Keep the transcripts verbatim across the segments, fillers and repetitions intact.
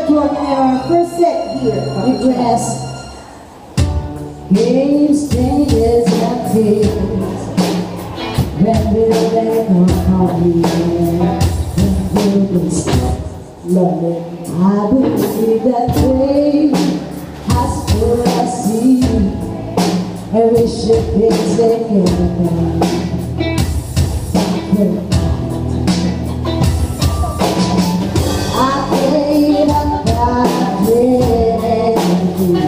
performing our first set here. Regress. Games, changes, and tears. When we let our party and we stop loving. I believe that fate has put us here, and we should be together. I gave up that dream.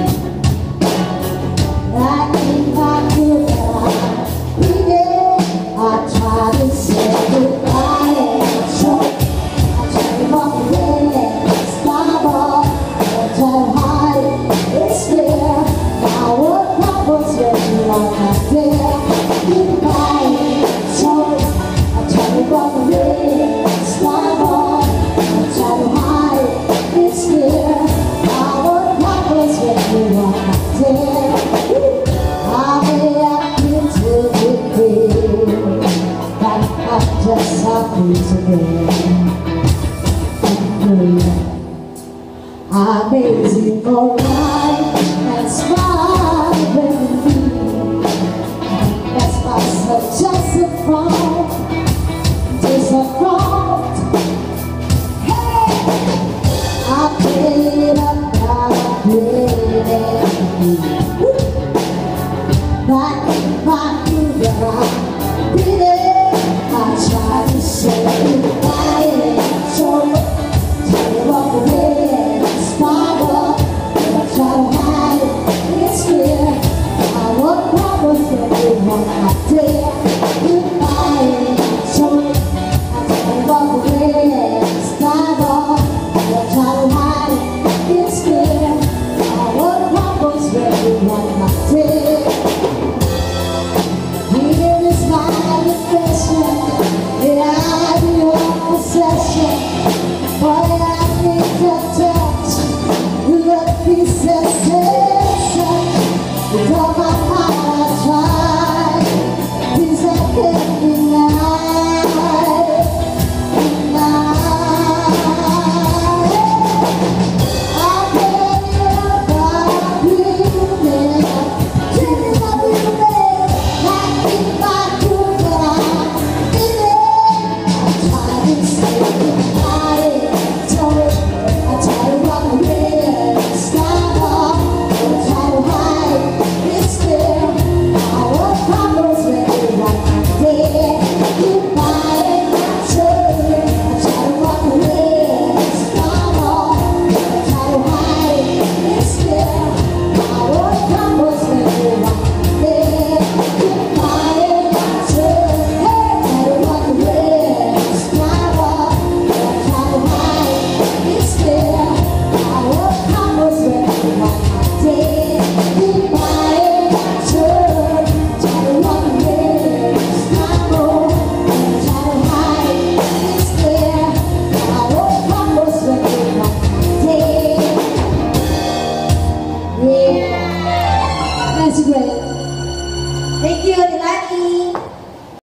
I think I could have been it. I tried to say goodbye, so I tried to walk away and stop off. I tried to hide it, it's clear. Now what happens when you are not there? Goodbye, so I tried to walk away and stop off. I tried to hide it, it's clear. Now what happens when you are not there? Just happy to be amazing for